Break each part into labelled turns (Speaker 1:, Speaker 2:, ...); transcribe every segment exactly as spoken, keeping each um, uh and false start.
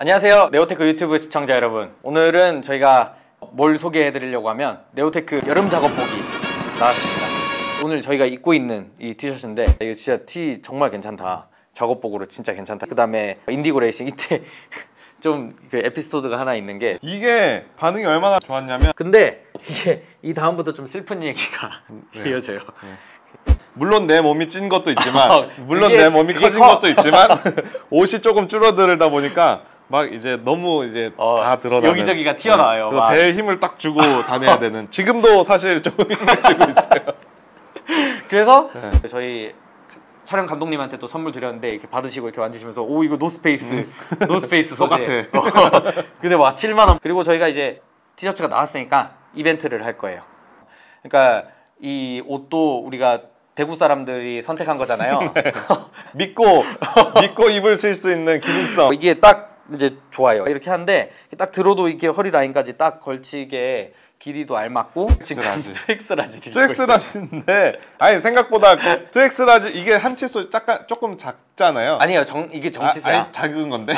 Speaker 1: 안녕하세요, 네오테크 유튜브 시청자 여러분. 오늘은 저희가 뭘 소개해 드리려고 하면 네오테크 여름 작업복이 나왔습니다. 오늘 저희가 입고 있는 이 티셔츠인데 이거 진짜 티 정말 괜찮다, 작업복으로 진짜 괜찮다. 그 다음에 인디고 레이싱 이때 좀 그 에피소드가 하나 있는 게,
Speaker 2: 이게 반응이 얼마나 좋았냐면,
Speaker 1: 근데 이게 이 다음부터 좀 슬픈 얘기가
Speaker 2: 네.
Speaker 1: 이어져요.
Speaker 2: 네. 물론 내 몸이 찐 것도 있지만 물론
Speaker 1: 그게,
Speaker 2: 내 몸이 커진
Speaker 1: 커.
Speaker 2: 것도 있지만 옷이 조금 줄어들다 보니까 막 이제 너무 이제
Speaker 1: 어,
Speaker 2: 다 드러나는,
Speaker 1: 여기저기가 튀어나와요.
Speaker 2: 네.
Speaker 1: 막.
Speaker 2: 배에 힘을 딱 주고 다녀야 되는, 지금도 사실 조금 힘을 주고 있어요.
Speaker 1: 그래서
Speaker 2: 네.
Speaker 1: 저희 촬영 감독님한테 또 선물 드렸는데 이렇게 받으시고 이렇게 만지시면서 오 이거 노스페이스 음. 노스페이스 소재
Speaker 2: 똑같아.
Speaker 1: 근데 와 칠만 원. 그리고 저희가 이제 티셔츠가 나왔으니까 이벤트를 할 거예요. 그러니까 이 옷도 우리가 대구 사람들이 선택한 거잖아요.
Speaker 2: 네. 믿고 믿고 입을 쓸 수 있는 기능성.
Speaker 1: 이게 딱 이제 좋아요. 이렇게 하는데 딱 들어도 이게 허리 라인까지 딱 걸치게 길이도 알맞고, 지금 투엑스라지
Speaker 2: 투엑스라지인데 아니 생각보다 그 투엑스라지 이게 한 치수 약간 조금 작잖아요.
Speaker 1: 아니요, 정 이게 정치수야.
Speaker 2: 아, 아니, 작은 건데.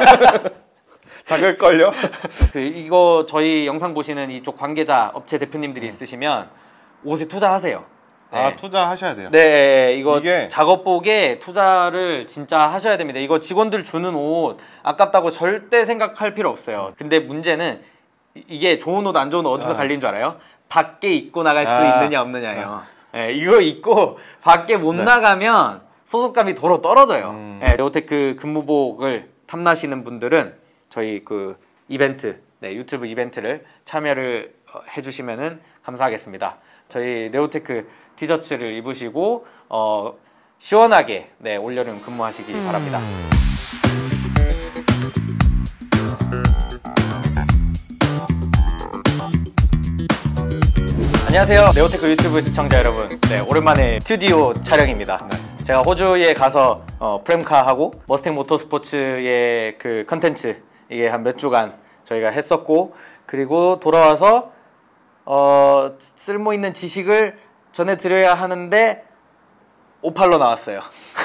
Speaker 2: 작을걸요?
Speaker 1: 그 이거 저희 영상 보시는 이쪽 관계자 업체 대표님들이 있으시면 옷에 투자하세요. 네.
Speaker 2: 아, 투자하셔야 돼요.
Speaker 1: 네, 이거
Speaker 2: 이게...
Speaker 1: 작업복에 투자를 진짜 하셔야 됩니다. 이거 직원들 주는 옷 아깝다고 절대 생각할 필요 없어요. 근데 문제는 이게 좋은 옷 안 좋은 옷 어디서
Speaker 2: 아.
Speaker 1: 갈리는 줄 알아요? 밖에 입고 나갈 수
Speaker 2: 아.
Speaker 1: 있느냐 없느냐예요. 아. 네, 이거 입고 밖에 못 네. 나가면 소속감이 도로 떨어져요. 음. 네, 네오테크 근무복을 탐나시는 분들은 저희 그 이벤트, 네, 유튜브 이벤트를 참여를 해주시면은 감사하겠습니다. 저희 네오테크 티셔츠를 입으시고 어, 시원하게 네, 올여름 근무하시기 음. 바랍니다. 안녕하세요, 네오테크 유튜브 시청자 여러분. 네, 오랜만에 스튜디오 촬영입니다. 네. 제가 호주에 가서 어, 프렘카하고 머스탱 모터스포츠의 그 컨텐츠 이게 한 몇 주간 저희가 했었고, 그리고 돌아와서 어, 쓸모 있는 지식을 전해드려야 하는데 오팔로 나왔어요.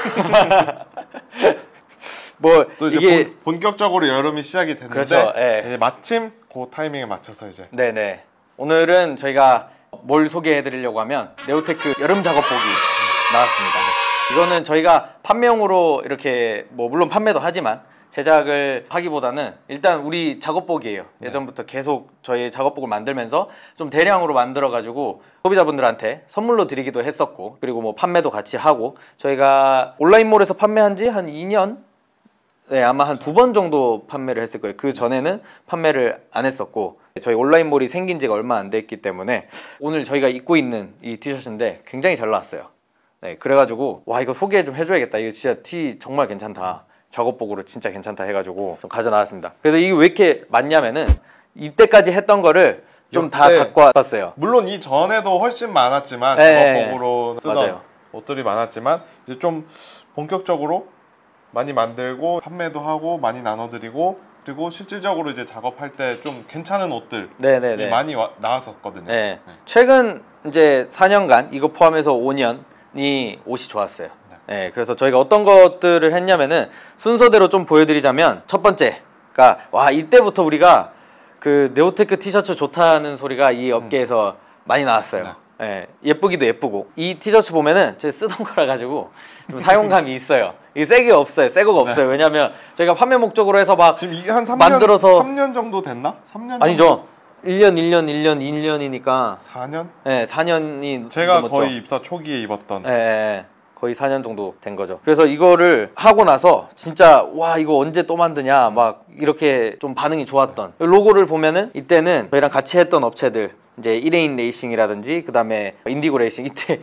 Speaker 1: 뭐
Speaker 2: 또 이제
Speaker 1: 이게
Speaker 2: 본, 본격적으로 여름이 시작이 됐는데,
Speaker 1: 그렇죠, 예.
Speaker 2: 이제 마침 그 타이밍에 맞춰서 이제
Speaker 1: 네네 오늘은 저희가 뭘 소개해 드리려고 하면 네오테크 여름 작업복이 나왔습니다. 이거는 저희가 판매용으로 이렇게 뭐 물론 판매도 하지만 제작을 하기보다는 일단 우리 작업복이에요. 네. 예전부터 계속 저희 작업복을 만들면서 좀 대량으로 만들어 가지고 소비자분들한테 선물로 드리기도 했었고, 그리고 뭐 판매도 같이 하고, 저희가 온라인몰에서 판매한 지 한 이 년? 네, 아마 한 두 번 정도 판매를 했을 거예요. 그 전에는 판매를 안 했었고, 저희 온라인몰이 생긴 지가 얼마 안 됐기 때문에 오늘 저희가 입고 있는 이 티셔츠인데 굉장히 잘 나왔어요. 네, 그래가지고 와 이거 소개 좀 해줘야겠다. 이거 진짜 티 정말 괜찮다, 작업복으로 진짜 괜찮다 해가지고 좀 가져 나왔습니다. 그래서 이게 왜 이렇게 많냐면은 이때까지 했던 거를 좀 다 갖고 왔어요.
Speaker 2: 물론 이 전에도 훨씬 많았지만,
Speaker 1: 네,
Speaker 2: 작업복으로 쓰던
Speaker 1: 맞아요.
Speaker 2: 옷들이 많았지만 이제 좀 본격적으로 많이 만들고 판매도 하고 많이 나눠드리고, 그리고 실질적으로 이제 작업할 때 좀 괜찮은 옷들이
Speaker 1: 네네네.
Speaker 2: 많이 와, 나왔었거든요.
Speaker 1: 네. 네. 최근 이제 사 년간 이거 포함해서 오 년이 옷이 좋았어요. 네. 네. 그래서 저희가 어떤 것들을 했냐면은 순서대로 좀 보여드리자면, 첫 번째가 와 이때부터 우리가 그 네오테크 티셔츠 좋다는 소리가 이 업계에서 음. 많이 나왔어요. 네. 네. 예쁘기도 예쁘고, 이 티셔츠 보면은 제가 쓰던 거라 가지고 좀 사용감이 있어요. 이게 새게 없어요. 새거가 없어요. 네. 왜냐면 저희가 판매 목적으로 해서 막
Speaker 2: 지금 이게 한 삼 년,
Speaker 1: 만들어서
Speaker 2: 삼 년 정도 됐나? 삼 년 정도?
Speaker 1: 아니죠. 일 년, 일 년, 일 년, 이 년이니까
Speaker 2: 사 년?
Speaker 1: 네, 사 년이
Speaker 2: 제가
Speaker 1: 넘었죠.
Speaker 2: 거의 입사 초기에 입었던.
Speaker 1: 네, 네, 거의 사 년 정도 된 거죠. 그래서 이거를 하고 나서 진짜 와 이거 언제 또 만드냐 막 이렇게 좀 반응이 좋았던, 로고를 보면은 이때는 저희랑 같이 했던 업체들, 이제 이레인 레이싱이라든지 그 다음에 인디고 레이싱, 이때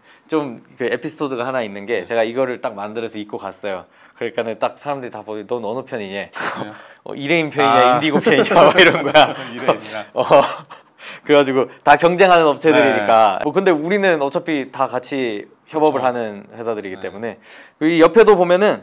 Speaker 1: 좀 그 에피소드가 하나 있는 게, 제가 이거를 딱 만들어서 입고 갔어요. 그러니까는 딱 사람들이 다 보고 넌 어느 편이냐? 네. 어, 이레인 편이냐, 아. 인디고 편이냐 막 이런 거야.
Speaker 2: 이레인이야.
Speaker 1: 어, 그래가지고 다 경쟁하는 업체들이니까. 네. 뭐 근데 우리는 어차피 다 같이 협업을 그렇죠. 하는 회사들이기 네. 때문에. 이 옆에도 보면은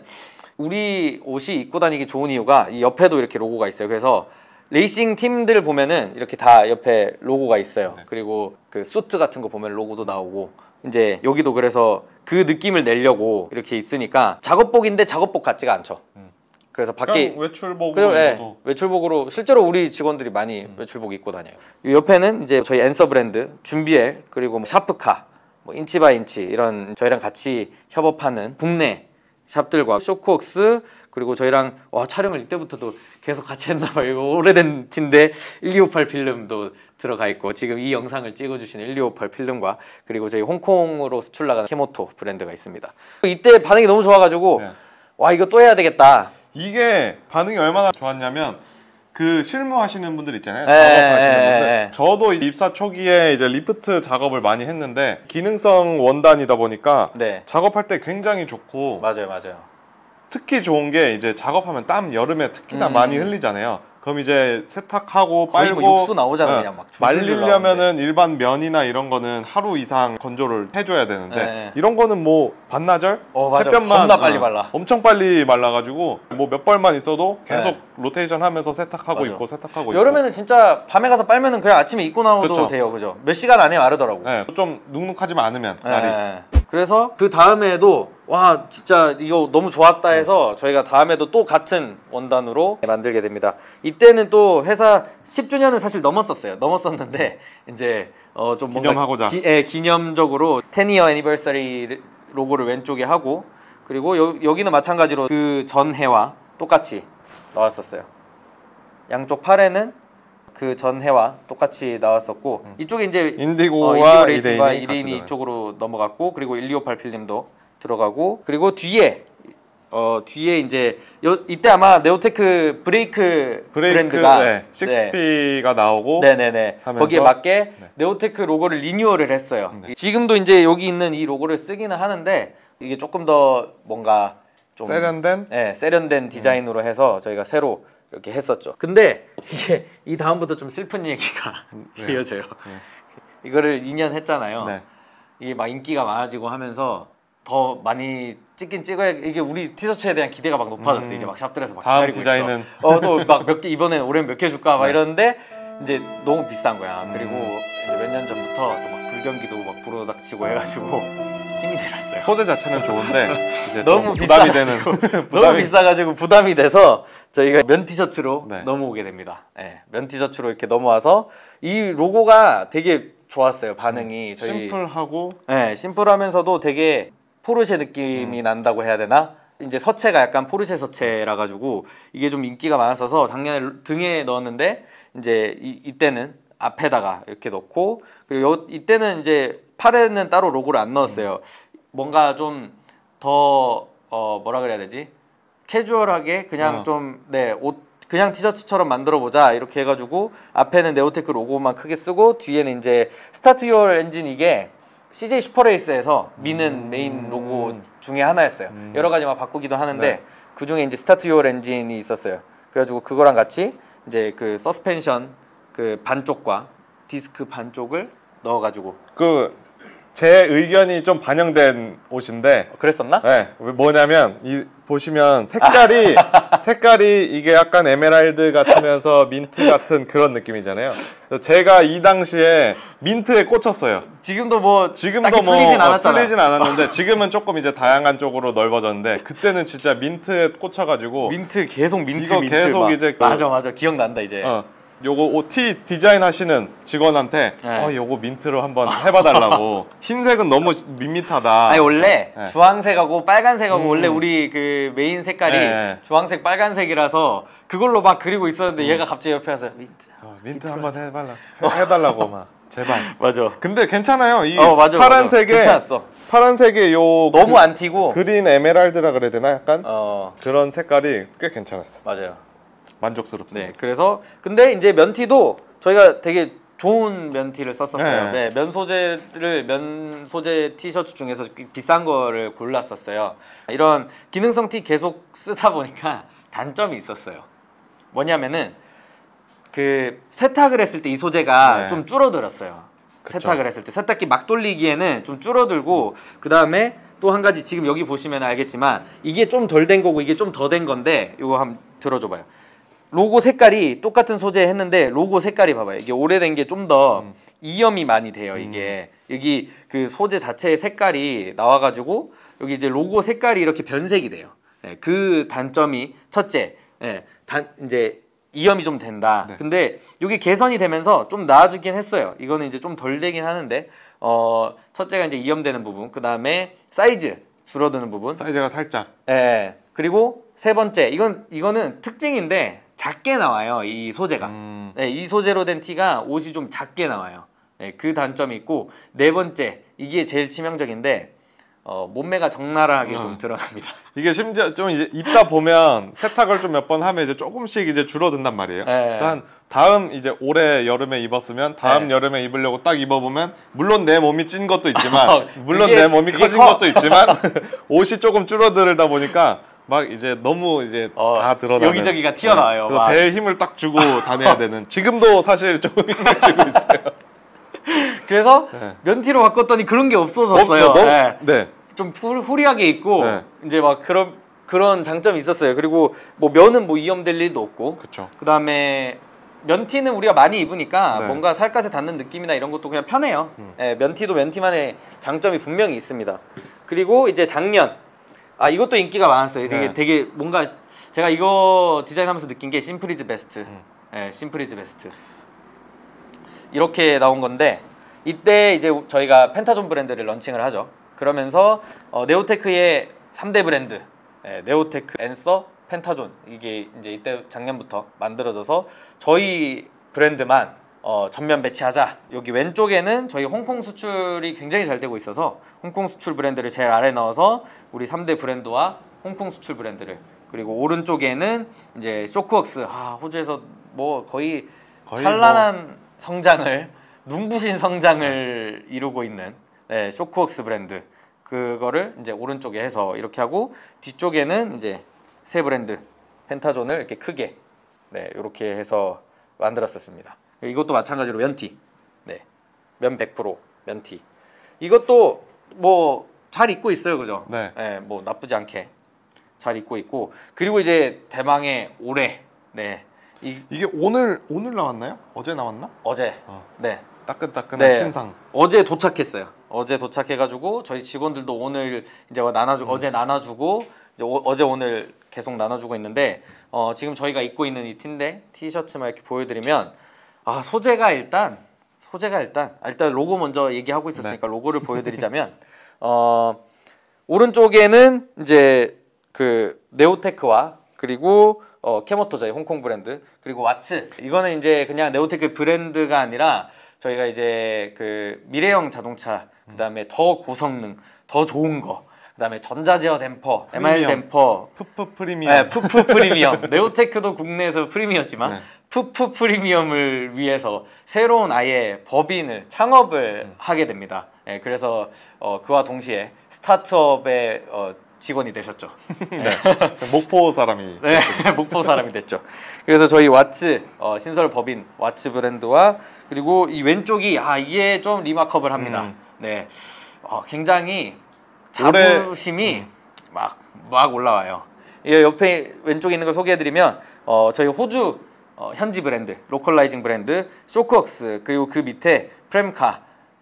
Speaker 1: 우리 옷이 입고 다니기 좋은 이유가 이 옆에도 이렇게 로고가 있어요. 그래서 레이싱 팀들 보면은 이렇게 다 옆에 로고가 있어요. 네. 그리고 그 수트 같은 거 보면 로고도 나오고, 이제 여기도 그래서 그 느낌을 내려고 이렇게 있으니까 작업복인데 작업복 같지가 않죠. 음. 그래서 밖에
Speaker 2: 외출복으로
Speaker 1: 네, 외출복으로 실제로 우리 직원들이 많이 음. 외출복 입고 다녀요. 이 옆에는 이제 저희 앤서 브랜드, 준비엘, 그리고 뭐 샤프카, 뭐 인치 바이 인치 이런 저희랑 같이 협업하는 국내 샵들과 쇼크웍스, 그리고 저희랑 와 촬영을 이때부터도 계속 같이 했나 봐요. 이거 오래된 팀인데 일이오팔 필름도 들어가 있고, 지금 이 영상을 찍어주시는 일이오팔 필름과 그리고 저희 홍콩으로 수출 나가는 케모토 브랜드가 있습니다. 이때 반응이 너무 좋아가지고 네. 와 이거 또 해야 되겠다.
Speaker 2: 이게 반응이 얼마나 좋았냐면 그 실무하시는 분들 있잖아요. 작업하시는
Speaker 1: 에이,
Speaker 2: 분들.
Speaker 1: 에이.
Speaker 2: 저도 입사 초기에 이제 리프트 작업을 많이 했는데 기능성 원단이다 보니까
Speaker 1: 네.
Speaker 2: 작업할 때 굉장히 좋고
Speaker 1: 맞아요, 맞아요.
Speaker 2: 특히 좋은 게 이제 작업하면 땀 여름에 특히나 음. 많이 흘리잖아요. 그럼 이제 세탁하고 빨고
Speaker 1: 뭐 육수 나오잖아요.
Speaker 2: 네.
Speaker 1: 그냥 막
Speaker 2: 말리려면은 일반 면이나 이런 거는 하루 이상 건조를 해줘야 되는데
Speaker 1: 네.
Speaker 2: 이런 거는 뭐 반나절
Speaker 1: 어, 맞아.
Speaker 2: 햇볕만
Speaker 1: 겁나 빨리 말라.
Speaker 2: 어, 엄청 빨리 말라가지고 뭐 몇 벌만 있어도 계속 네. 로테이션 하면서 세탁하고
Speaker 1: 맞아.
Speaker 2: 입고 세탁하고
Speaker 1: 여름에는
Speaker 2: 입고.
Speaker 1: 진짜 밤에 가서 빨면은 그냥 아침에 입고 나와도 그쵸. 돼요, 그죠? 몇 시간 안에 마르더라고.
Speaker 2: 네. 좀 눅눅하지만 않으면 날이.
Speaker 1: 네. 그래서 그 다음에도 와 진짜 이거 너무 좋았다 해서 저희가 다음에도 또 같은 원단으로 만들게 됩니다. 이때는 또 회사 십 주년을 사실 넘었었어요. 넘었었는데 이제 어 좀 뭔가
Speaker 2: 기념하고자
Speaker 1: 기, 예, 기념적으로 텐 이어 애니버서리 로고를 왼쪽에 하고, 그리고 여, 여기는 마찬가지로 그 전 해와 똑같이 나왔었어요. 양쪽 팔에는 그 전 해와 똑같이 나왔었고 음. 이쪽에 이제
Speaker 2: 인디고와
Speaker 1: 어, 레이스가
Speaker 2: 이레인이
Speaker 1: 이레인이 이쪽으로 넘어갔고, 그리고 일이오팔 필름도 들어가고, 그리고 뒤에 어 뒤에 이제 요, 이때 아마 네오테크 브레이크,
Speaker 2: 브레이크
Speaker 1: 브랜드가
Speaker 2: 네, 식스 피가 네. 나오고
Speaker 1: 네네네 거기에 맞게 네. 네오테크 로고를 리뉴얼을 했어요. 네. 지금도 이제 여기 있는 이 로고를 쓰기는 하는데 이게 조금 더 뭔가 좀
Speaker 2: 세련된
Speaker 1: 네, 세련된 디자인으로 음. 해서 저희가 새로 이렇게 했었죠. 근데 이게 이 다음부터 좀 슬픈 얘기가 네. 이어져요. 네. 이거를 이 년 했잖아요. 네. 이게 막 인기가 많아지고 하면서 더 많이 찍긴 찍어야, 이게 우리 티셔츠에 대한 기대가 막 높아졌어. 음. 이제 막 샵들에서 막
Speaker 2: 다음
Speaker 1: 기다리고
Speaker 2: 디자인은
Speaker 1: 있어. 어, 또 막 몇 개 이번엔 올해는 몇 개 줄까 막 네. 이러는데 이제 너무 비싼 거야. 음. 그리고 이제 몇 년 전부터 또 막 불경기도 막 불어닥치고 해가지고 힘이 들었어요.
Speaker 2: 소재 자체는 좋은데 이제
Speaker 1: 너무
Speaker 2: 부담이 되는
Speaker 1: 부담이... 너무 비싸가지고 부담이 돼서 저희가 면 티셔츠로 네. 넘어오게 됩니다. 네, 면 티셔츠로 이렇게 넘어와서 이 로고가 되게 좋았어요. 반응이 저희
Speaker 2: 심플하고
Speaker 1: 네, 심플하면서도 되게 포르쉐 느낌이 음. 난다고 해야 되나? 이제 서체가 약간 포르쉐 서체라 가지고 이게 좀 인기가 많았어서 작년에 등에 넣었는데 이제 이, 이때는 앞에다가 이렇게 넣고, 그리고 요, 이때는 이제 팔에는 따로 로고를 안 넣었어요. 음. 뭔가 좀 더 어, 뭐라 그래야 되지? 캐주얼하게 그냥 어. 좀 네, 옷 그냥 티셔츠처럼 만들어 보자 이렇게 해가지고 앞에는 네오테크 로고만 크게 쓰고 뒤에는 이제 스타트 유어 엔진, 이게 씨제이 슈퍼레이스에서 미는 음. 메인 로고 중에 하나였어요. 음. 여러 가지 막 바꾸기도 하는데 네. 그 중에 이제 스타트 유어 엔진이 있었어요. 그래가지고 그거랑 같이 이제 그 서스펜션 그 반쪽과 디스크 반쪽을 넣어가지고
Speaker 2: 그 제 의견이 좀 반영된 옷인데
Speaker 1: 그랬었나?
Speaker 2: 네, 뭐냐면 이 보시면 색깔이 색깔이 이게 약간 에메랄드 같으면서 민트 같은 그런 느낌이잖아요. 그래서 제가 이 당시에 민트에 꽂혔어요.
Speaker 1: 지금도 뭐
Speaker 2: 지금도 뭐
Speaker 1: 풀리진 않았잖아.
Speaker 2: 풀리진 않았는데 지금은 조금 이제 다양한 쪽으로 넓어졌는데 그때는 진짜 민트에 꽂혀가지고
Speaker 1: 민트 계속 민트
Speaker 2: 이거
Speaker 1: 민트
Speaker 2: 계속
Speaker 1: 막.
Speaker 2: 이제 그,
Speaker 1: 맞아 맞아 기억난다 이제.
Speaker 2: 어. 요거 오티 디자인 하시는 직원한테 네. 어 요거 민트로 한번 해봐달라고. 흰색은 너무 밋밋하다.
Speaker 1: 아니 원래 네. 주황색하고 빨간색하고 음. 원래 우리 그 메인 색깔이 네. 주황색 빨간색이라서 그걸로 막 그리고 있었는데 음. 얘가 갑자기 옆에 와서 민트
Speaker 2: 어, 민트 한번 해달라 해달라고 막 제발.
Speaker 1: 맞아.
Speaker 2: 근데 괜찮아요. 이
Speaker 1: 어, 맞아,
Speaker 2: 파란색에
Speaker 1: 맞아. 괜찮았어.
Speaker 2: 파란색에 요
Speaker 1: 너무
Speaker 2: 그,
Speaker 1: 안 튀고
Speaker 2: 그린 에메랄드라 그래야 되나 약간
Speaker 1: 어.
Speaker 2: 그런 색깔이 꽤 괜찮았어.
Speaker 1: 맞아요.
Speaker 2: 만족스럽습니다.
Speaker 1: 네, 그래서 근데 이제 면티도 저희가 되게 좋은 면티를 썼었어요. 네. 네, 면 소재를 면 소재 티셔츠 중에서 비싼 거를 골랐었어요. 이런 기능성 티 계속 쓰다 보니까 단점이 있었어요. 뭐냐면은 그 세탁을 했을 때 이 소재가 네. 좀 줄어들었어요. 그쵸. 세탁을 했을 때 세탁기 막 돌리기에는 좀 줄어들고 음. 그 다음에 또 한 가지 지금 여기 보시면 알겠지만 이게 좀 덜 된 거고 이게 좀 더 된 건데 이거 한번 들어줘봐요. 로고 색깔이 똑같은 소재 했는데 로고 색깔이 봐봐요. 이게 오래된 게 좀 더 음. 이염이 많이 돼요. 이게 음. 여기 그 소재 자체의 색깔이 나와가지고 여기 이제 로고 색깔이 이렇게 변색이 돼요. 네, 그 단점이 첫째, 네, 단 이제 이염이 좀 된다.
Speaker 2: 네.
Speaker 1: 근데 이게 개선이 되면서 좀 나아지긴 했어요. 이거는 이제 좀 덜 되긴 하는데 어 첫째가 이제 이염되는 부분, 그 다음에 사이즈 줄어드는 부분,
Speaker 2: 사이즈가 살짝.
Speaker 1: 예. 그리고 세 번째, 이건 이거는 특징인데 작게 나와요. 이 소재가.
Speaker 2: 음.
Speaker 1: 네, 이 소재로 된 티가 옷이 좀 작게 나와요. 네, 그 단점이 있고 네 번째, 이게 제일 치명적인데 어, 몸매가 적나라하게
Speaker 2: 어.
Speaker 1: 좀 드러납니다.
Speaker 2: 이게 심지어 좀 이제 입다 보면 세탁을 좀 몇 번 하면 이제 조금씩 이제 줄어든단 말이에요.
Speaker 1: 네.
Speaker 2: 그래서 한 다음 이제 올해 여름에 입었으면 다음
Speaker 1: 네.
Speaker 2: 여름에 입으려고 딱 입어보면 물론 내 몸이 찐 것도 있지만 물론
Speaker 1: 그게-
Speaker 2: 내 몸이
Speaker 1: 그게
Speaker 2: 커진
Speaker 1: 커.
Speaker 2: 것도 있지만 옷이 조금 줄어들다 보니까 막 이제 너무 이제
Speaker 1: 어,
Speaker 2: 다 드러나는
Speaker 1: 여기저기가 튀어나와요.
Speaker 2: 그래서
Speaker 1: 막.
Speaker 2: 배에 힘을 딱 주고 다녀야 되는 지금도 사실 조금 힘을 주고 있어요.
Speaker 1: 그래서
Speaker 2: 네.
Speaker 1: 면티로 바꿨더니 그런 게 없어졌어요.
Speaker 2: 어, 너무-
Speaker 1: 네.
Speaker 2: 네.
Speaker 1: 좀 후, 후리하게 입고
Speaker 2: 네.
Speaker 1: 이제 막 그런 그런 장점이 있었어요. 그리고 뭐 면은 뭐 이염될 일도 없고,
Speaker 2: 그렇죠.
Speaker 1: 그 다음에 면티는 우리가 많이 입으니까
Speaker 2: 네.
Speaker 1: 뭔가 살갗에 닿는 느낌이나 이런 것도 그냥 편해요.
Speaker 2: 음.
Speaker 1: 예, 면티도 면티만의 장점이 분명히 있습니다. 그리고 이제 작년, 아 이것도 인기가 많았어요. 되게
Speaker 2: 네.
Speaker 1: 되게 뭔가 제가 이거 디자인하면서 느낀 게 심플이즈 베스트.
Speaker 2: 음.
Speaker 1: 예, 심플이즈 베스트. 이렇게 나온 건데 이때 이제 저희가 펜타존 브랜드를 런칭을 하죠. 그러면서 어, 네오테크의 삼 대 브랜드, 예, 네오테크, 앤서, 펜타존, 이게 이제 이때 작년부터 만들어져서 저희 브랜드만 어, 전면 배치하자. 여기 왼쪽에는 저희 홍콩 수출이 굉장히 잘 되고 있어서 홍콩 수출 브랜드를 제일 아래 넣어서 우리 삼 대 브랜드와 홍콩 수출 브랜드를, 그리고 오른쪽에는 이제 쇼크웍스, 아, 호주에서 뭐 거의,
Speaker 2: 거의
Speaker 1: 찬란한 성장을, 눈부신 성장을 이루고 있는, 네, 쇼크웍스 브랜드, 그거를 이제 오른쪽에 해서 이렇게 하고, 뒤쪽에는 이제 새 브랜드 펜타존을 이렇게 크게, 네, 이렇게 해서 만들었었습니다. 이것도 마찬가지로 면티, 네, 면 백 퍼센트 면티. 이것도 뭐 잘 입고 있어요, 그죠?
Speaker 2: 네.
Speaker 1: 네, 뭐 나쁘지 않게 잘 입고 있고, 그리고 이제 대망의 올해, 네, 이
Speaker 2: 이게 오늘 오늘 나왔나요? 어제 나왔나?
Speaker 1: 어제,
Speaker 2: 어.
Speaker 1: 네,
Speaker 2: 따끈따끈한
Speaker 1: 네.
Speaker 2: 신상.
Speaker 1: 어제 도착했어요. 어제 도착해가지고 저희 직원들도 오늘 이제 나눠주
Speaker 2: 음.
Speaker 1: 어제 나눠주고 이제 오, 어제 오늘 계속 나눠주고 있는데, 어, 지금 저희가 입고 있는 이 티인데 티셔츠만 이렇게 보여드리면, 아, 소재가 일단 소재가 일단 아, 일단 로고 먼저 얘기하고 있었으니까
Speaker 2: 네.
Speaker 1: 로고를 보여드리자면 어, 오른쪽에는 이제 그 네오테크와 그리고 어, 캐모토, 저희 홍콩 브랜드, 그리고 와츠, 이거는 이제 그냥 네오테크 브랜드가 아니라 저희가 이제 그 미래형 자동차, 그 다음에 더 고성능, 더 좋은 거, 그 다음에 전자제어 댐퍼, 엠알
Speaker 2: 프리미엄.
Speaker 1: 댐퍼,
Speaker 2: 푸푸 프리미엄.
Speaker 1: 네, 푸푸 프리미엄. 네오테크도 국내에서 프리미엄이었지만
Speaker 2: 네.
Speaker 1: 푸푸 프리미엄을 위해서 새로운 아예 법인을 창업을
Speaker 2: 음.
Speaker 1: 하게 됩니다. 네, 그래서 어, 그와 동시에 스타트업의 어, 직원이 되셨죠.
Speaker 2: 네. 목포 사람이.
Speaker 1: 네, 목포 사람이 됐죠. 그래서 저희 와츠, 어, 신설 법인 와츠 브랜드와, 그리고 이 왼쪽이, 아, 이게 좀 리마커블 합니다.
Speaker 2: 음.
Speaker 1: 네, 어, 굉장히
Speaker 2: 올해-
Speaker 1: 자부심이 막, 막 올라와요. 이 옆에 왼쪽에 있는 걸 소개해드리면, 어, 저희 호주 어, 현지 브랜드, 로컬라이징 브랜드 쇼크웍스, 그리고 그 밑에 프렘카,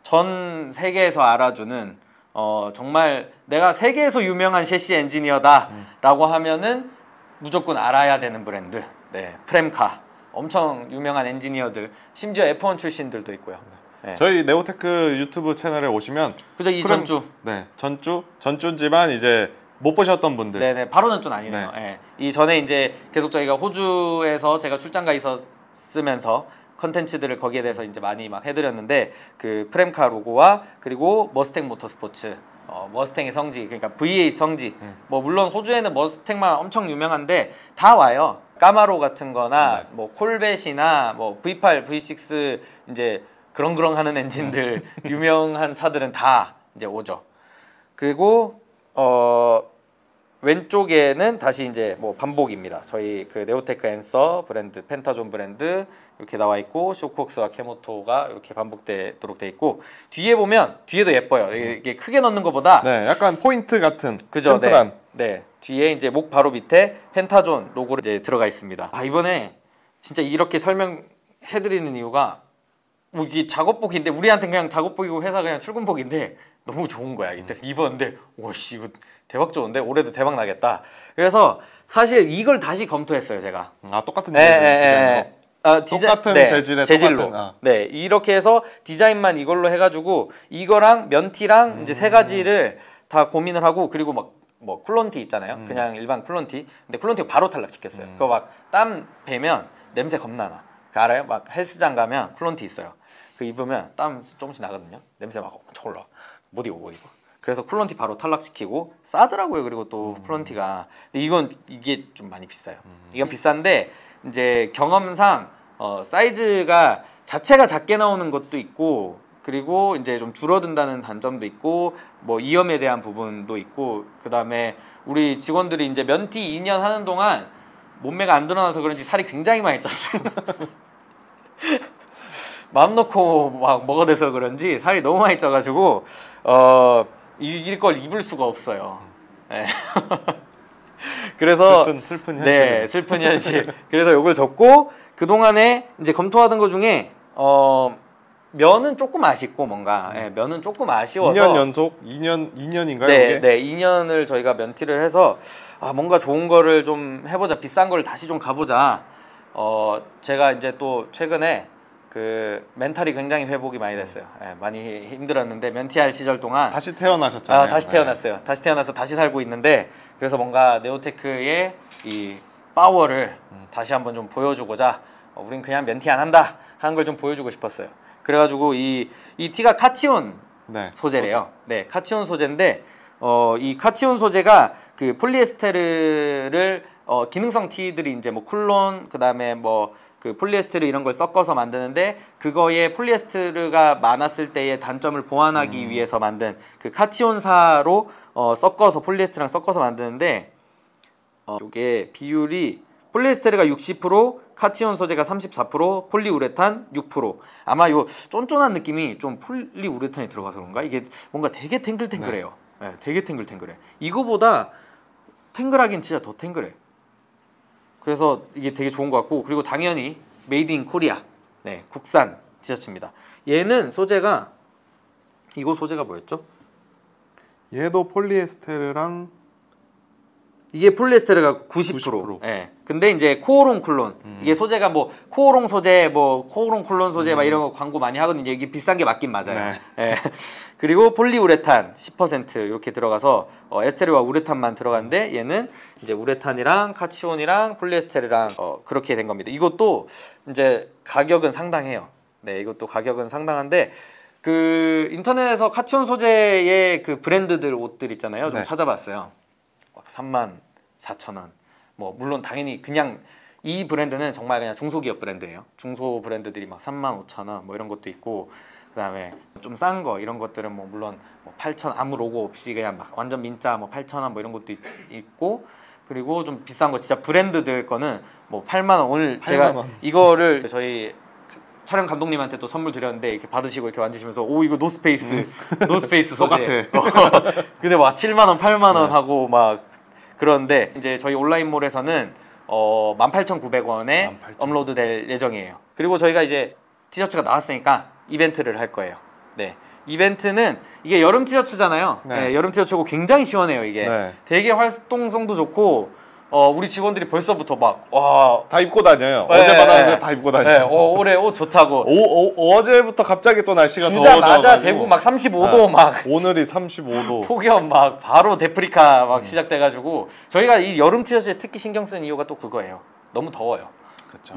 Speaker 1: 전 세계에서 알아주는, 어, 정말 내가 세계에서 유명한 셰시 엔지니어다 라고 하면은 무조건 알아야 되는 브랜드, 네, 프렘카. 엄청 유명한 엔지니어들, 심지어 에프 원 출신들도 있고요. 네.
Speaker 2: 저희 네오테크 유튜브 채널에 오시면
Speaker 1: 그죠, 이
Speaker 2: 프렘-
Speaker 1: 전주.
Speaker 2: 네, 전주 전주지만 이제 못 보셨던 분들.
Speaker 1: 네네, 바로 전주는 아니네요. 네. 이 전에 이제 계속 저희가 호주에서 제가 출장 가 있었으면서 컨텐츠들을 거기에 대해서 이제 많이 막 해드렸는데, 그 프렘카 로고와 그리고 머스탱 모터스포츠, 어, 머스탱의 성지, 그러니까 브이에이트 성지.
Speaker 2: 음.
Speaker 1: 뭐 물론 호주에는 머스탱만 엄청 유명한데 다 와요. 까마로 같은거나
Speaker 2: 네.
Speaker 1: 뭐 콜벳이나 뭐 브이 에이트, 브이 식스, 이제 그렁그렁 하는 엔진들 유명한 차들은 다 이제 오죠. 그리고 어 왼쪽에는 다시 이제 뭐 반복입니다. 저희 그 네오테크 앤서 브랜드, 펜타존 브랜드 이렇게 나와 있고, 쇼크웍스와 캐모토가 이렇게 반복되도록 돼 있고, 뒤에 보면 뒤에도 예뻐요. 이게, 이게 크게 넣는 것보다,
Speaker 2: 네, 약간 포인트 같은
Speaker 1: 그죠?
Speaker 2: 심플한.
Speaker 1: 네, 네. 뒤에 이제 목 바로 밑에 펜타존 로고를 이제 들어가 있습니다. 아, 이번에 진짜 이렇게 설명해드리는 이유가, 뭐 이게 작업복인데, 우리한테 그냥 작업복이고 회사 그냥 출근복인데, 너무 좋은 거야. 이때 입었는데 와씨 이거 대박 좋은데 올해도 대박 나겠다. 그래서 사실 이걸 다시 검토했어요 제가.
Speaker 2: 아 똑같은
Speaker 1: 네,
Speaker 2: 디자인,
Speaker 1: 네,
Speaker 2: 디자인으로?
Speaker 1: 네. 아, 디자...
Speaker 2: 똑같은
Speaker 1: 네,
Speaker 2: 재질의
Speaker 1: 재질로.
Speaker 2: 똑같은, 아.
Speaker 1: 네, 이렇게 해서 디자인만 이걸로 해가지고 이거랑 면티랑
Speaker 2: 음.
Speaker 1: 이제 세 가지를 다 고민을 하고 그리고 막 뭐 쿨론티 있잖아요.
Speaker 2: 음.
Speaker 1: 그냥 일반 쿨론티. 근데 쿨론티가 바로 탈락시켰어요.
Speaker 2: 음.
Speaker 1: 그거 막 땀 배면 냄새 겁나 나. 그 알아요? 막 헬스장 가면 쿨론티 있어요. 그 입으면 땀 조금씩 나거든요. 냄새 막 엄청 올라. 못 입어 못 입어. 그래서 쿨론티 바로 탈락시키고 싸더라고요. 그리고 또
Speaker 2: 음.
Speaker 1: 쿨론티가. 근데 이건 이게 좀 많이 비싸요.
Speaker 2: 음.
Speaker 1: 이건 비싼데 이제 경험상 어, 사이즈가 자체가 작게 나오는 것도 있고 그리고 이제 좀 줄어든다는 단점도 있고 뭐 이염에 대한 부분도 있고 그 다음에 우리 직원들이 이제 면티 이 년 하는 동안 몸매가 안 드러나서 그런지 살이 굉장히 많이 떴어요. 마음 놓고 막 먹어 돼서 그런지 살이 너무 많이 쪄가지고 어 이길 걸 입을 수가 없어요. 네. 그래서
Speaker 2: 슬픈, 슬픈 현실.
Speaker 1: 네, 슬픈 현실. 그래서 이걸 접고 그 동안에 이제 검토하던 것 중에 어 면은 조금 아쉽고 뭔가 예, 면은 조금 아쉬워서
Speaker 2: 이 년 연속 이 년 이 년인가요?
Speaker 1: 네,
Speaker 2: 이게?
Speaker 1: 네, 이 년을 저희가 면티를 해서 아 뭔가 좋은 거를 좀 해보자, 비싼 걸 다시 좀 가보자. 어 제가 이제 또 최근에 그 멘탈이 굉장히 회복이 많이 됐어요. 예, 많이 힘들었는데 면티할 시절 동안
Speaker 2: 다시 태어나셨잖아요.
Speaker 1: 아, 다시 태어났어요. 네. 다시 태어나서 다시 살고 있는데 그래서 뭔가 네오테크의 이 파워를 음. 다시 한번 좀 보여주고자 어, 우린 그냥 면티 안 한다 하는 걸 좀 보여주고 싶었어요. 그래가지고 이, 이 티가 카치온
Speaker 2: 네,
Speaker 1: 소재래요. 네, 카치온 소재인데 어, 이 카치온 소재가 그 폴리에스테르를 어, 기능성 티들이 이제 뭐 쿨론 그다음에 뭐 그 폴리에스테르 이런 걸 섞어서 만드는데 그거에 폴리에스테르가 많았을 때의 단점을 보완하기 음. 위해서 만든 그 카치온사로 어, 섞어서 폴리에스테르랑 섞어서 만드는데 어, 이게 비율이 폴리에스테르가 육십 퍼센트, 카치온 소재가 삼십사 퍼센트, 폴리우레탄 육 퍼센트. 아마 요 쫀쫀한 느낌이 좀 폴리우레탄이 들어가서 그런가? 이게 뭔가 되게 탱글탱글해요. 네. 네, 되게 탱글탱글해. 이거보다 탱글하긴 진짜 더 탱글해. 그래서 이게 되게 좋은 것 같고 그리고 당연히 메이드 인 코리아. 네, 국산 티셔츠입니다. 얘는 소재가 이거 소재가 뭐였죠?
Speaker 2: 얘도 폴리에스테르랑
Speaker 1: 이게 폴리에스테르가 구십 퍼센트.
Speaker 2: 구십 퍼센트.
Speaker 1: 예. 근데 이제 코오롱 쿨론. 음. 이게 소재가 뭐 코오롱 소재, 뭐 코오롱 쿨론 소재 음. 막 이런 거 광고 많이 하거든요. 이게 비싼 게 맞긴 맞아요. 네. 예. 그리고 폴리우레탄 십 퍼센트 이렇게 들어가서 어, 에스테르와 우레탄만 들어가는데 얘는 이제 우레탄이랑 카치온이랑 폴리에스테르랑 어, 그렇게 된 겁니다. 이것도 이제 가격은 상당해요. 네, 이것도 가격은 상당한데 그 인터넷에서 카치온 소재의 그 브랜드들 옷들 있잖아요. 좀 네. 찾아봤어요. 삼만 사천 원. 뭐 물론 당연히 그냥 이 브랜드는 정말 그냥 중소기업 브랜드예요. 중소 브랜드들이 막 삼만 오천 원 뭐 이런 것도 있고 그다음에 좀 싼 거 이런 것들은 뭐 물론 뭐 팔천 아무 로고 없이 그냥 막 완전 민자 뭐 팔천 원 뭐 이런 것도 있, 있고 그리고 좀 비싼 거 진짜 브랜드들 거는 뭐 팔만 원. 오늘 제가
Speaker 2: 원.
Speaker 1: 이거를 저희 촬영 감독님한테 또 선물 드렸는데 이렇게 받으시고 이렇게 만지시면서 오 이거 노스페이스 음. 노스페이스 소재 근데 막 칠만 원 팔만 원 네. 하고 막 그런데 이제 저희 온라인몰에서는 어 만 팔천구백 원에 만 팔천. 업로드 될 예정이에요. 그리고 저희가 이제 티셔츠가 나왔으니까 이벤트를 할 거예요. 네, 이벤트는 이게 여름 티셔츠잖아요. 네. 네, 여름 티셔츠고 굉장히 시원해요. 이게 네. 되게 활동성도 좋고 어 우리 직원들이 벌써부터 막 와
Speaker 2: 다 입고 다녀요. 네, 어제 받았는데 네, 다 입고 다녀요.
Speaker 1: 네, 어, 올해 옷 좋다고.
Speaker 2: 오, 오, 어제부터 갑자기 또 날씨가
Speaker 1: 주자마자 대구 막 삼십오 도 네. 막
Speaker 2: 오늘이 삼십오 도
Speaker 1: 폭염 막 바로 데프리카 막 음. 시작돼가지고 저희가 이 여름 티셔츠에 특히 신경 쓰는 이유가 또 그거예요. 너무 더워요.
Speaker 2: 그렇죠.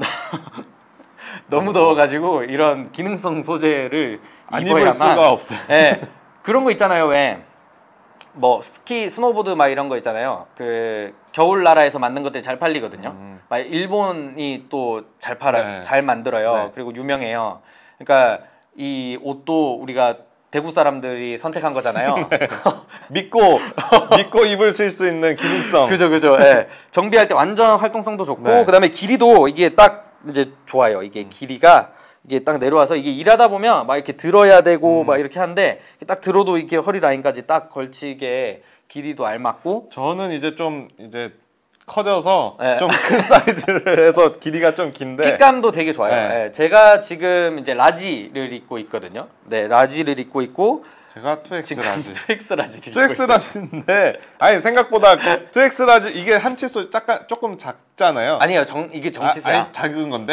Speaker 1: 너무 더워가지고 이런 기능성 소재를
Speaker 2: 안
Speaker 1: 입어야만
Speaker 2: 입을 수가 없어요.
Speaker 1: 네, 그런 거 있잖아요. 왜? 뭐 스키, 스노보드 막 이런 거 있잖아요. 그 겨울 나라에서 만든 것들이 잘 팔리거든요. 음. 막 일본이 또 잘 팔아, 네. 잘 만들어요. 네. 그리고 유명해요. 그러니까 이 옷도 우리가 대구 사람들이 선택한 거잖아요.
Speaker 2: 네. 믿고 믿고 입을 쓸 수 있는 기능성.
Speaker 1: 그죠, 그죠. 네. 정비할 때 완전 활동성도 좋고, 네. 그다음에 길이도 이게 딱 이제 좋아요. 이게 음. 길이가. 이게 딱 내려와서 이게 일하다 보면 막 이렇게 들어야 되고 음. 막 이렇게 하는데 딱 들어도 이렇게 허리 라인까지 딱 걸치게 길이도 알맞고.
Speaker 2: 저는 이제 좀 이제 커져서 네. 좀 큰 사이즈를 해서 길이가 좀 긴데
Speaker 1: 핏감도 되게 좋아요. 네. 네. 제가 지금 이제 라지를 입고 있거든요. 네, 라지를 입고 있고
Speaker 2: 제가 투엑스 라지.
Speaker 1: 투엑스 라지.
Speaker 2: 투엑스 라지인데 아니 생각보다 투엑스 라지 이게 한 치수 약간 조금 작잖아요.
Speaker 1: 아니요, 정 이게 정치수야.
Speaker 2: 아, 아니, 작은 건데.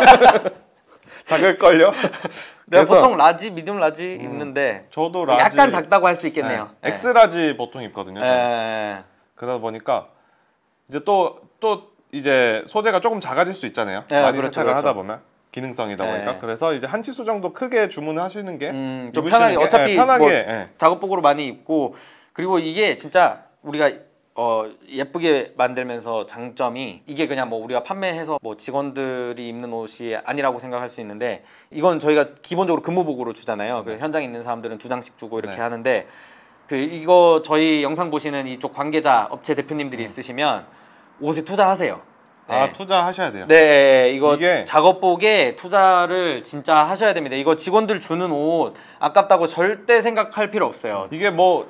Speaker 2: 작을 걸요?
Speaker 1: 내가 보통 라지, 미디움 라지 음, 입는데
Speaker 2: 저도 라지
Speaker 1: 약간 작다고 할 수 있겠네요.
Speaker 2: 네. 엑스 라지 보통 입거든요.
Speaker 1: 네.
Speaker 2: 그러다 보니까 이제 또 또 이제 소재가 조금 작아질 수 있잖아요.
Speaker 1: 네,
Speaker 2: 많이
Speaker 1: 그렇죠,
Speaker 2: 세탁을
Speaker 1: 그렇죠.
Speaker 2: 하다 보면 기능성이다 보니까
Speaker 1: 네.
Speaker 2: 그래서 이제 한 치수 정도 크게 주문하시는 게
Speaker 1: 음, 좀 편하게 게, 어차피
Speaker 2: 네, 편하게
Speaker 1: 뭐
Speaker 2: 네.
Speaker 1: 작업복으로 많이 입고 그리고 이게 진짜 우리가 어 예쁘게 만들면서 장점이 이게 그냥 뭐 우리가 판매해서 뭐 직원들이 입는 옷이 아니라고 생각할 수 있는데 이건 저희가 기본적으로 근무복으로 주잖아요. 네. 그 현장에 있는 사람들은 두 장씩 주고 이렇게 네. 하는데 그 이거 저희 영상 보시는 이쪽 관계자 업체 대표님들이 음. 있으시면 옷에 투자하세요. 네.
Speaker 2: 아 투자하셔야 돼요.
Speaker 1: 네, 이거
Speaker 2: 이게...
Speaker 1: 작업복에 투자를 진짜 하셔야 됩니다. 이거 직원들 주는 옷 아깝다고 절대 생각할 필요 없어요.
Speaker 2: 이게 뭐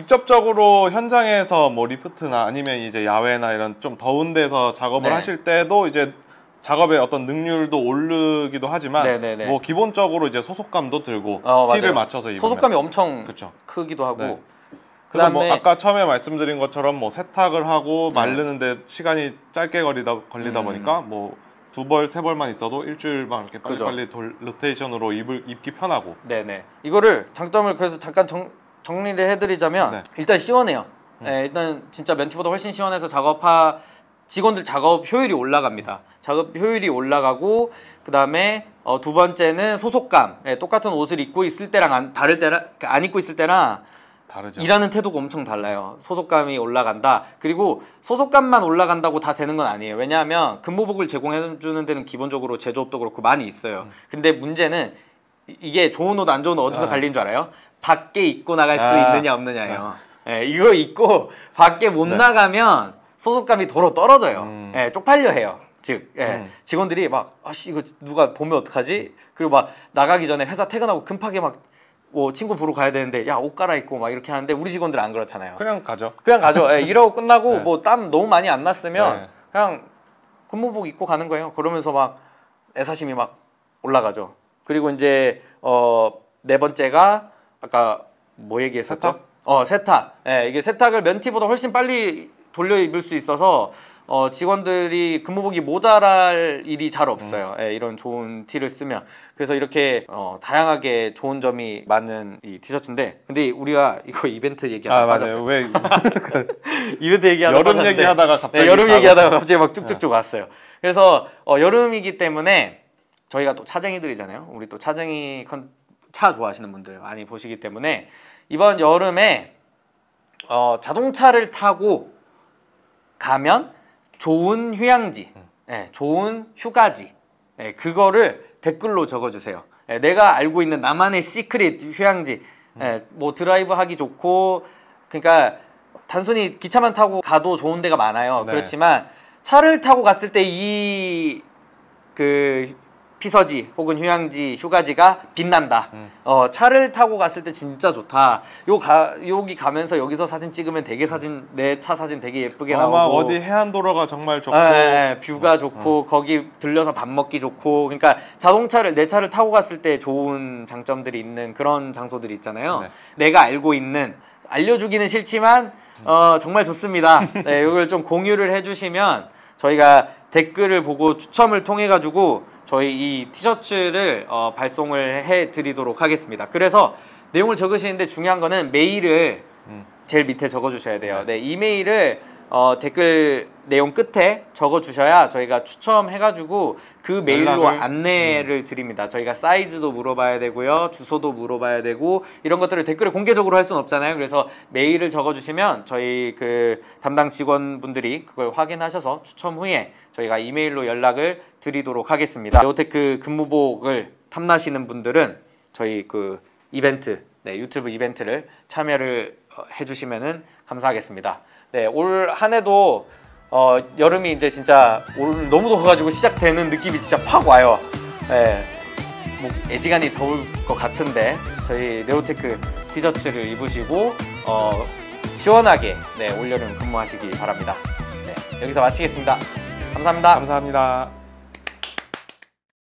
Speaker 2: 직접적으로 현장에서 뭐 리프트나 아니면 이제 야외나 이런 좀 더운 데서 작업을 네. 하실 때도 이제 작업의 어떤 능률도 오르기도 하지만 네네네. 뭐 기본적으로 이제 소속감도 들고
Speaker 1: 어,
Speaker 2: 티를 맞춰서 입으면
Speaker 1: 소속감이 엄청
Speaker 2: 그쵸.
Speaker 1: 크기도 하고
Speaker 2: 네. 그래서 뭐 아까 처음에 말씀드린 것처럼 뭐 세탁을 하고 마르는데 네. 시간이 짧게 걸리다 걸리다 음. 보니까 뭐 두 벌 세 벌만 있어도 일주일만 이렇게 빨리빨리 돌 로테이션으로 입을 입기 편하고.
Speaker 1: 네네. 이거를 장점을 그래서 잠깐 정 정리를 해드리자면 네. 일단 시원해요. 음. 네, 일단 진짜 면티보다 훨씬 시원해서 작업하 직원들 작업 효율이 올라갑니다. 작업 효율이 올라가고 그 다음에 어, 두 번째는 소속감. 네, 똑같은 옷을 입고 있을 때랑 안, 다를 때랑 안 입고 있을 때랑
Speaker 2: 다르죠.
Speaker 1: 일하는 태도가 엄청 달라요. 소속감이 올라간다. 그리고 소속감만 올라간다고 다 되는 건 아니에요. 왜냐하면 근무복을 제공해주는 데는 기본적으로 제조업도 그렇고 많이 있어요. 음. 근데 문제는 이게 좋은 옷 안 좋은 옷 어디서 아. 갈리는 줄 알아요? 밖에 입고 나갈 수 아. 있느냐 없느냐예요. 네. 네, 이거 입고 밖에 못 네. 나가면 소속감이 도로 떨어져요. 음. 네, 쪽팔려 해요. 즉 네, 음. 직원들이 막 아씨 이거 누가 보면 어떡하지? 그리고 막 나가기 전에 회사 퇴근하고 급하게 막 뭐 친구 보러 가야 되는데 야 옷 갈아입고 막 이렇게 하는데 우리 직원들은 안 그렇잖아요.
Speaker 2: 그냥 가죠.
Speaker 1: 그냥 가죠. 네, 일하고 끝나고 네. 뭐 땀 너무 많이 안 났으면 네. 그냥 근무복 입고 가는 거예요. 그러면서 막 애사심이 막 올라가죠. 그리고 이제 어, 네 번째가 아까 뭐 얘기했었죠?
Speaker 2: 세탁?
Speaker 1: 어 세탁. 네, 이게 세탁을 면티보다 훨씬 빨리 돌려 입을 수 있어서 어, 직원들이 근무복이 모자랄 일이 잘 없어요. 음. 네, 이런 좋은 티를 쓰면. 그래서 이렇게 어, 다양하게 좋은 점이 많은 이 티셔츠인데 근데 우리가 이거 이벤트 얘기하다가
Speaker 2: 아,
Speaker 1: 빠졌어요.
Speaker 2: 왜
Speaker 1: 이벤트 얘기하다가
Speaker 2: 여름
Speaker 1: 빠졌는데,
Speaker 2: 얘기하다가 갑자기
Speaker 1: 네, 여름 얘기하다가 갑자기 막 쭉쭉쭉 왔어요. 그래서 어, 여름이기 때문에 저희가 또 차쟁이들이잖아요. 우리 또 차쟁이 컨, 차 좋아하시는 분들 많이 보시기 때문에 이번 여름에 어, 자동차를 타고 가면 좋은 휴양지, 네, 좋은 휴가지, 네, 그거를 댓글로 적어주세요. 네, 내가 알고 있는 나만의 시크릿 휴양지, 네, 뭐 드라이브 하기 좋고, 그러니까 단순히 기차만 타고 가도 좋은 데가 많아요. 네. 그렇지만 차를 타고 갔을 때 이 그 피서지 혹은 휴양지, 휴가지가 빛난다. 음. 어, 차를 타고 갔을 때 진짜 좋다. 요 가, 여기 가면서 여기서 사진 찍으면 되게 사진, 내 차 사진 되게 예쁘게
Speaker 2: 아마
Speaker 1: 나오고.
Speaker 2: 어디 해안도로가 정말 좋고.
Speaker 1: 네, 네, 뷰가 음. 좋고, 음. 거기 들려서 밥 먹기 좋고. 그러니까 자동차를, 내 차를 타고 갔을 때 좋은 장점들이 있는 그런 장소들이 있잖아요. 네. 내가 알고 있는, 알려주기는 싫지만, 어, 정말 좋습니다. 네, 이걸 좀 공유를 해주시면 저희가 댓글을 보고 추첨을 통해 가지고 저희 이 티셔츠를 어, 발송을 해드리도록 하겠습니다. 그래서 내용을 적으시는데 중요한 거는 메일을 음. 제일 밑에 적어주셔야 돼요. 네, 이메일을 어, 댓글 내용 끝에 적어주셔야 저희가 추첨해가지고 그 메일로 연락을, 안내를 음. 드립니다. 저희가 사이즈도 물어봐야 되고요, 주소도 물어봐야 되고 이런 것들을 댓글에 공개적으로 할 수는 없잖아요. 그래서 메일을 적어주시면 저희 그 담당 직원분들이 그걸 확인하셔서 추첨 후에 저희가 이메일로 연락을 드리도록 하겠습니다. 네오테크 근무복을 탐나시는 분들은 저희 그 이벤트, 네, 유튜브 이벤트를 참여를 해주시면은 감사하겠습니다. 네, 올 한 해도 어, 여름이 이제 진짜 올 너무 더워가지고 시작되는 느낌이 진짜 팍 와요. 네, 뭐 애지간히 더울 것 같은데 저희 네오테크 티셔츠를 입으시고 어, 시원하게 네, 올여름 근무하시기 바랍니다. 네, 여기서 마치겠습니다. 감사합니다.
Speaker 2: 감사합니다.